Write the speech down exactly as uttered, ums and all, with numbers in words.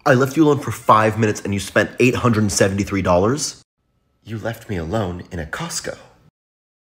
I left you alone for five minutes and you spent eight hundred seventy-three dollars? You left me alone in a Costco.